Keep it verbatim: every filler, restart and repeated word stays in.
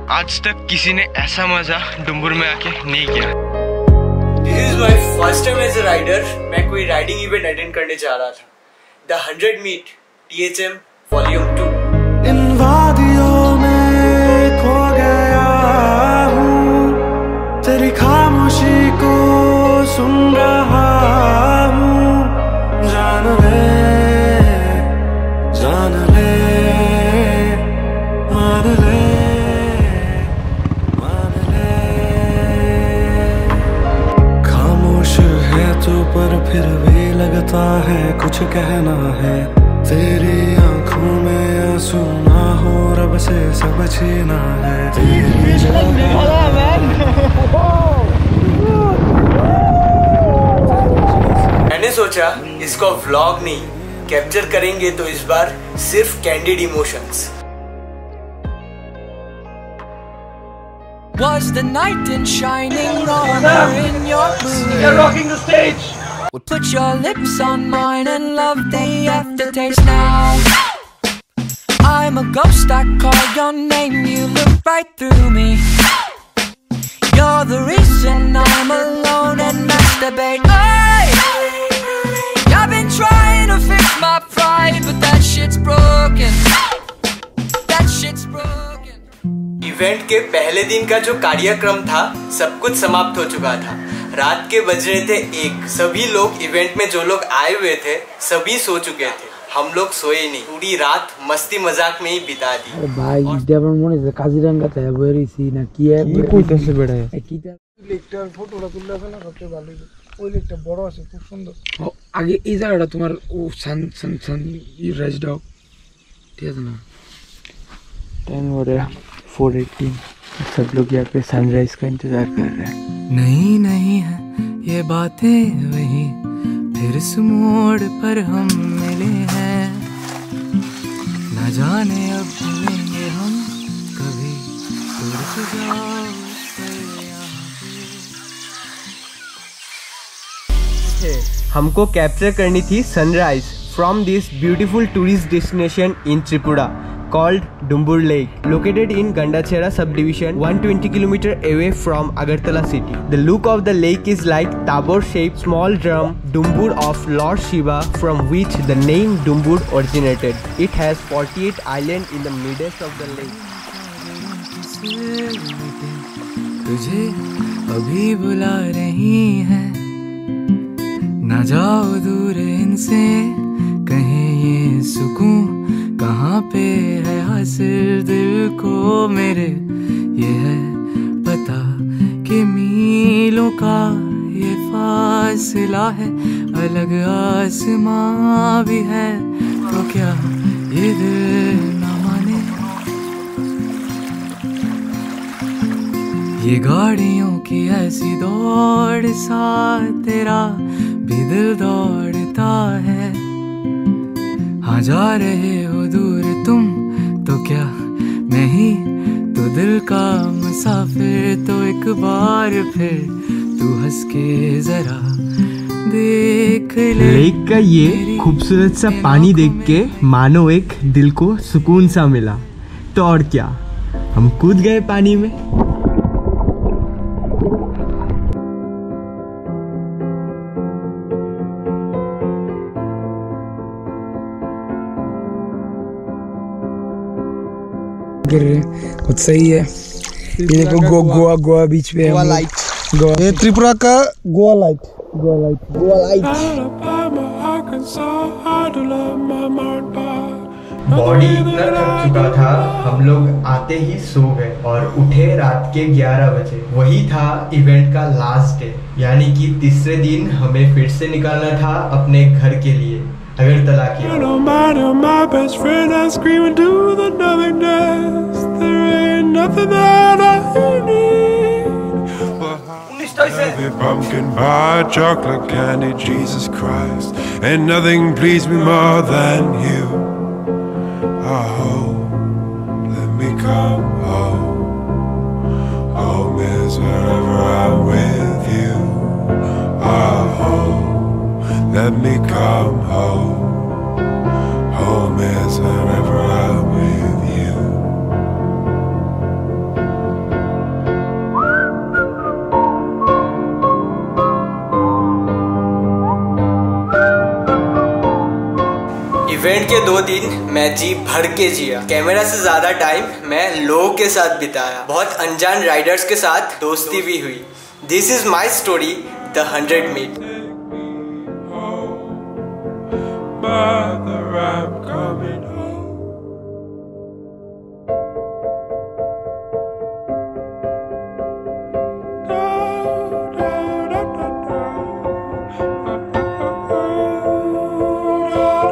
आज तक किसी ने ऐसा मजा डुम्बुर में आके नहीं किया। This is my first time as a rider। मैं कोई राइडिंग इवेंट अटेंड करने जा रहा था। The hundred meet T H M volume two. इन वादियों में खो गया हूँ, तेरी खामोशी को सुन रहा हूँ। जान ले जान ले मान ले मान ले। खामोश है तू पर फिर भी लगता है कुछ कहना है। तेरी आंखों में आंसू ना हो, रब से सब छीना है। तेरी मैंने सोचा इसको व्लॉग नहीं कैप्चर करेंगे, तो इस बार सिर्फ candid emotions. Was the night in shining armor in your blue? You're rocking the stage. Put your lips on mine and love the aftertaste now. I'm a ghost, I call your name, you look right through me. You're the reason I'm alone and masturbate. Hey! I've been trying to fix my pride, but that shit's broken. That shit's broken. Event के पहले दिन का जो कार्यक्रम था सब कुछ समाप्त हो चुका था। रात के बज रहे थे एक। सभी लोग इवेंट में जो लोग आए हुए थे सभी सो चुके थे। हम लोग सोए नहीं, पूरी रात मस्ती मजाक में ही बिता दी। अरे भाई যেমন মনে হচ্ছে কাজিরাঙ্গা তে বেরিয়েছি না কি কি কইতেছে বেড়া কিটা লেকটার ফটোটা তুললে আছে না সবচেয়ে ভালো। ওই লেকটা বড় আছে খুব সুন্দর। আগে এই জায়গাটা তোমার ও সান সান সান রাইজ ডগ ঠিক আছে না। टाइम हो रहा है फोर एटीन। सब लोग यहाँ पे सनराइज का इंतजार कर रहे हैं। नहीं नहीं है ये बातें वही, फिर इस मोड़ पर हम मिले हैं। न जाने अब मिलेंगे हम कभी, दूर जाओ हमको कैप्चर करनी थी sunrise from this beautiful tourist destination in Tripura called Dumbur Lake, located in Gandachera subdivision, one hundred twenty kilometers away from Agartala city. The look of the lake is like tabor-shaped small drum Dumbur of Lord Shiva, from which the name Dumbur originated. It has forty-eight islands in the midst of the lake. तुझे अभी बुला रही है, ना जाओ दूर इनसे, कहीं ये सुकून कहाँ पे है हासिल दिल को मेरे। ये है पता कि मीलों का ये फासला है, अलग आसमां भी है, तो क्या ये दिल ना माने। ये गाड़ियों की ऐसी दौड़ सा तेरा भी दिल दौड़ता है। हाँ जा रहे हो दूर तुम, तो क्या मैं ही तो दिल का मुसाफिर। तो एक बार फिर तू हंस के जरा देख ले। लेक का ये खूबसूरत सा पानी देख के मानो एक दिल को सुकून सा मिला। तो और क्या, हम कूद गए पानी में। कुछ सही है। ये देखो गो, गोवा गोवा बीच पे गोवा लाइट। गोवा ये त्रिपुरा का Goa light. Goa light Goa light. Body इतना थक चुका था, हम लोग आते ही सो गए और उठे रात के ग्यारह बजे। वही था इवेंट का लास्ट डे, यानी कि तीसरे दिन हमें फिर से निकलना था अपने घर के लिए, अगरतला की। Heavy pumpkin pie, chocolate candy, Jesus Christ, and nothing pleased me more than you. Oh, let me come home. Home is wherever I'm with you. Oh, let me come home. Home is wherever I'm with you. Event के दो दिन मैं जी भर के जिया। Camera से ज्यादा time मैं लोगों के साथ बिताया। बहुत अनजान राइडर्स के साथ दोस्ती भी हुई। This is my story, the hundred meet.